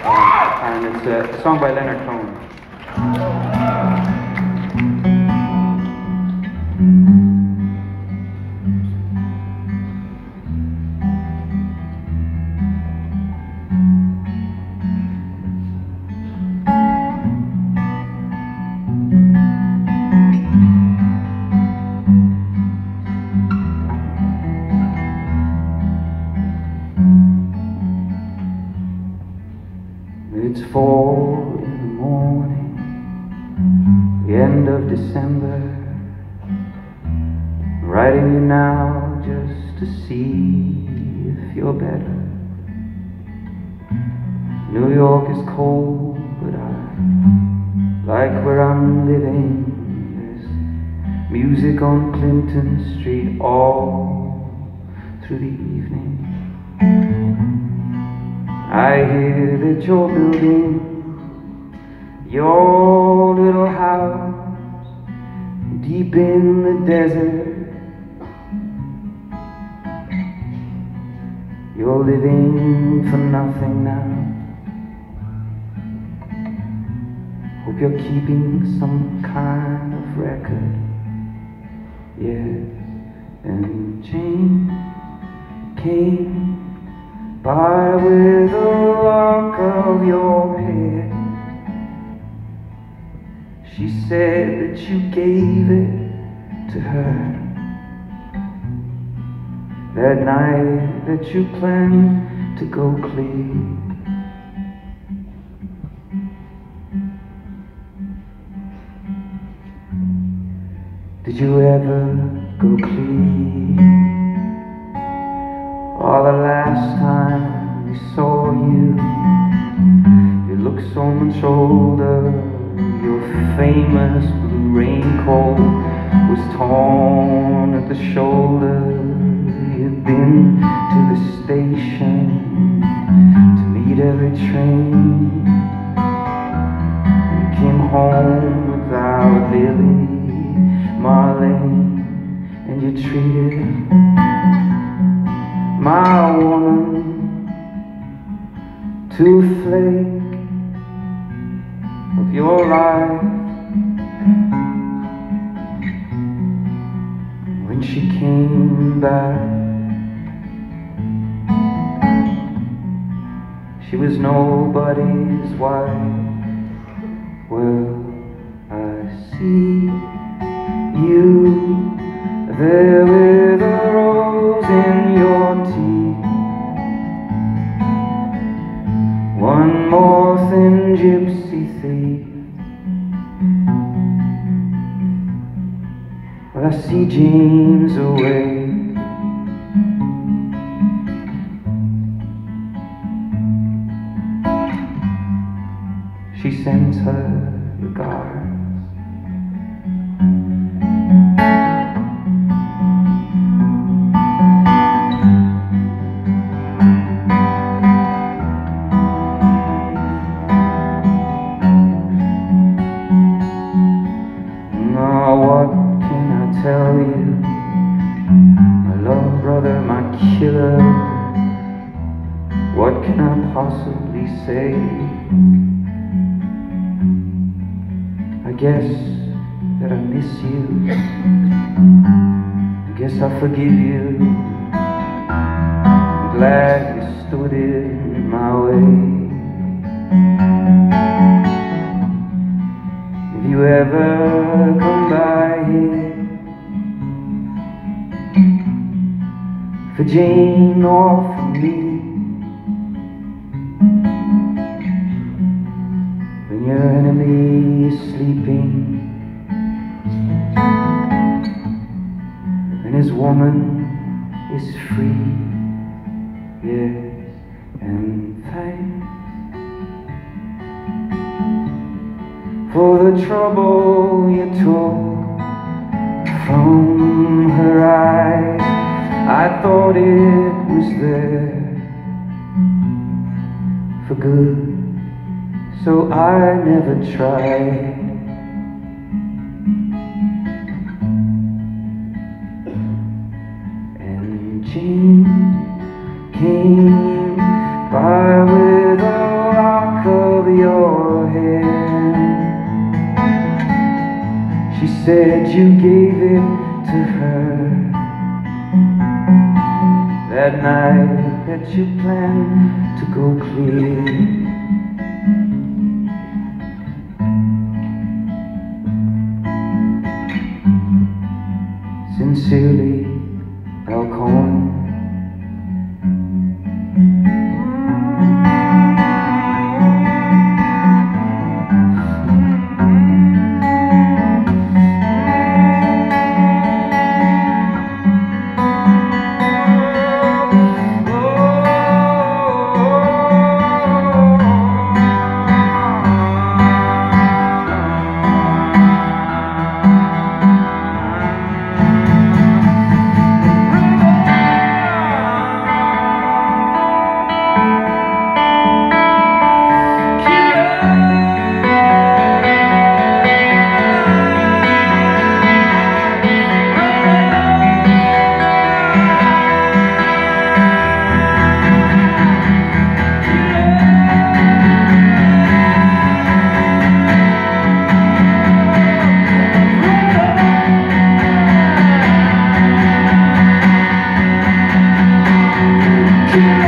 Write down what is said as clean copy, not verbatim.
And it's a song by Leonard Cohen. It's 4 in the morning, the end of December. I'm writing you now just to see if you're better. New York is cold, but I like where I'm living. There's music on Clinton Street all through the evening. I hear that you're building your little house deep in the desert. You're living for nothing now. Hope you're keeping some kind of record. Yes, and Jane came by with a lock of your hair. She said that you gave it to her that night that you planned to go clear. Did you ever go clear? Oh, the last time we saw you, you looked so much older. Your famous blue raincoat was torn at the shoulder. You'd been to the station to meet every train. You came home without Lily, Marlene, and you treated my woman to a flake of your life. When she came back, she was nobody's wife. Well, I see you there with a rose in your teeth, one more thin gypsy thief. Well, I see Jane's away. She sends her regards. Tell you, my love brother, my killer. What can I possibly say? I guess that I miss you. I guess I forgive you. I'm glad you stood in my way. If you ever come by here, for Jane or for me, when your enemy is sleeping and his woman is free, yes, and thanks for the trouble you took from her eyes. I thought it was there for good, so I never tried. And Jane came by with a lock said you gave it to her that night that you planned to go clear. Sincerely, Leonard Cohen. Yeah.